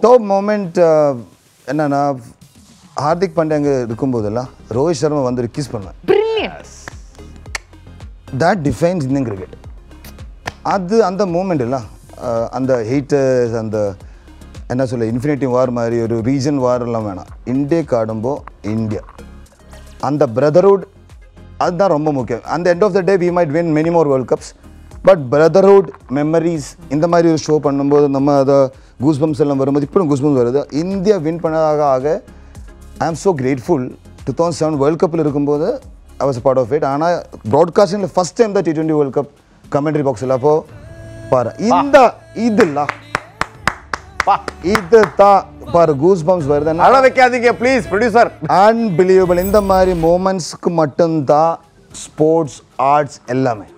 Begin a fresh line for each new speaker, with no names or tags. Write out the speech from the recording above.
top moment என்னன்னா ஹார்திக் பாண்டியா அங்கே இருக்கும்போதெல்லாம் ரோஹித் சர்மா வந்து கிஸ் பண்ணுவேன். That defines Indian cricket. அது அந்த மூமெண்ட் இல்லை அந்த ஹேட்டர்ஸ் அந்த என்ன சொல்ல இன்ஃபினிட்டி வார் மாதிரி ஒரு ரீஜன் வார் எல்லாம் வேணாம். இந்தியாவுக்கு ஆடும்போ இந்தியா அந்த பிரதர்ஹுட் அதுதான் ரொம்ப முக்கியம். அந்த end of the day we might win many more world cups but brotherhood memories இந்த மாதிரி ஒரு ஷோ பண்ணும்போது நம்ம அதை கூஸ்பம்ஸ் எல்லாம் வரும்போது இப்போ கூஸ்பம்ஸ் வருது. இந்தியா வின் பண்ணதாக ஆக ஐ ஆம் ஸோ கிரேட்ஃபுல். 2007 வேர்ல்ட் கப்பில் இருக்கும்போது I was a part of it. ஆனால் ப்ராட்காஸ்டிங்கில் ஃபஸ்ட் டைம் தான் T20 வேர்ல்ட் கப் கமெண்ட்ரி பாக்ஸில் அப்போது பாரு இந்த இதெல்லாம் இது தான் பாரு கூஸ் பம்ப்ஸ் வருது.
அழ வைக்காதீங்க ப்ளீஸ் ப்ரொடியூசர்.
அன்பிலீவபிள். இந்த மாதிரி மூமெண்ட்ஸ்க்கு மட்டும்தான் ஸ்போர்ட்ஸ் ஆர்ட்ஸ் எல்லாமே.